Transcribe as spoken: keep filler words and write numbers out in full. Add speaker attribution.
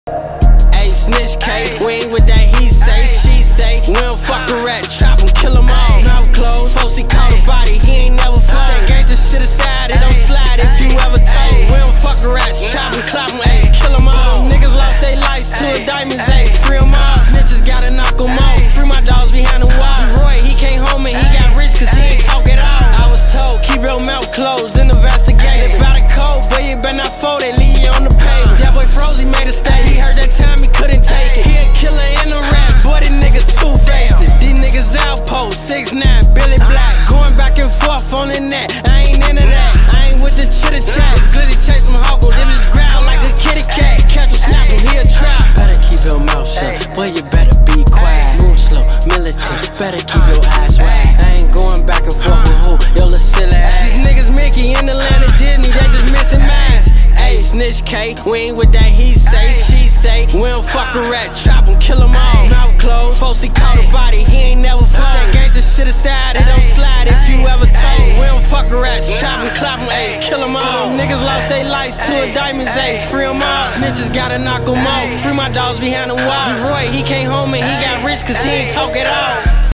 Speaker 1: Hey, Snitch K, we ain't with that he say, she say. We don't fuck a rat, trap him, kill him all. Mouth closed, folks he caught a body, he ain't never fold. That gangsta shit aside, it don't slide if you ever told. We don't fuck a rat, trap him, clap him, ayy, kill him all. Niggas lost their lives to a diamonds, ayy, free him all. Snitches gotta knock him off, free my dogs behind the wall. Roy, he came home and he got rich cause he ain't talk at all. I was told, keep your mouth closed, investigate. About a code, but you better not fold it, leave you on the page. That boy froze, he made a stay. He heard that time, he couldn't take it. He a killer in the rap, boy, these niggas two-faced it. These niggas outpost, six nine, Billy Black. Going back and forth on the net, I ain't into that. I ain't with the chitter-chat. Glizzy chase some hawk, then just growl like a kitty cat. Catch him, snap him, he a trap. Better keep your mouth shut, boy, you better be quiet. Move slow, militant, better keep your eyes wide. I ain't going back and forth with who, yo, little silly ass. These niggas Mickey in the land of Disney, they just missing minds. Ayy, Snitch K, we ain't with that he say, she say. We don't fuck a rat, trap him, kill him all. Mouth closed, folks he caught a body, he ain't never fold. That gangsta shit aside, it don't slide if you ever told. We don't fuck a rat, trap him, clap him, ayy, kill him all. Niggas lost their lives to a diamonds, ayy, free him all. Snitches gotta knock him off, free my dogs behind the wall. Roy, he came home and he got rich cause he ain't talk at all.